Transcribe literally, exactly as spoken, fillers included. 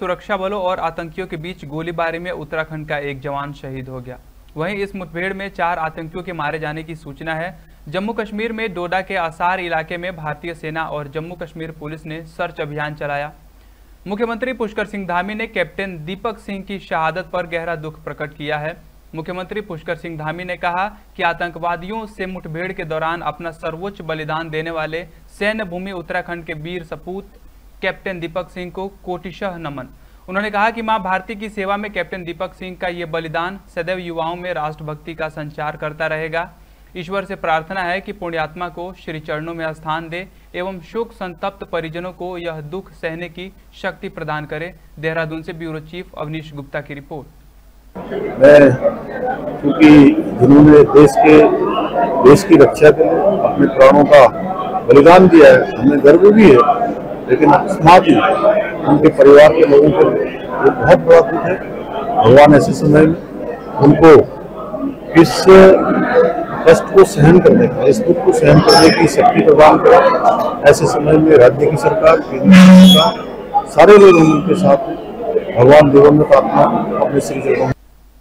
सुरक्षा बलों और आतंकियों के बीच गोलीबारी में उत्तराखंड का एक जवान शहीद हो गया। वहीं इस मुठभेड़ में चार आतंकियों के मारे जाने की सूचना है। जम्मू कश्मीर में डोडा के आसार इलाके में भारतीय सेना और जम्मू कश्मीर पुलिस ने सर्च अभियान चलाया। मुख्यमंत्री पुष्कर सिंह धामी ने कैप्टन दीपक सिंह की शहादत पर गहरा दुख प्रकट किया है। मुख्यमंत्री पुष्कर सिंह धामी ने कहा कि आतंकवादियों से मुठभेड़ के दौरान अपना सर्वोच्च बलिदान देने वाले सैन्य भूमि उत्तराखंड के वीर सपूत कैप्टन दीपक सिंह को कोटिशह नमन। उन्होंने कहा कि मां भारती की सेवा में कैप्टन दीपक सिंह का ये बलिदान सदैव युवाओं में राष्ट्रभक्ति का संचार करता रहेगा। ईश्वर से प्रार्थना है कि पुण्यात्मा को श्री चरणों में स्थान दे एवं शोक संतप्त परिजनों को यह दुख सहने की शक्ति प्रदान करे। देहरादून से ब्यूरो चीफ अवनीश गुप्ता की रिपोर्ट। मैं क्योंकि जिन्होंने देश के देश की रक्षा के लिए अपने प्राणों का बलिदान दिया है, हमें गर्व भी है, लेकिन अकस्मात ही उनके परिवार के लोगों को वो बहुत बड़ा दुख है। भगवान ऐसे समय में उनको इस कष्ट को सहन करने का, इस दुख को सहन करने की शक्ति प्रदान करें। ऐसे समय में राज्य की सरकार, केंद्र की सरकार, सारे लोग उनके साथ भगवान दिवंगत आत्मा अपने श्री चरणों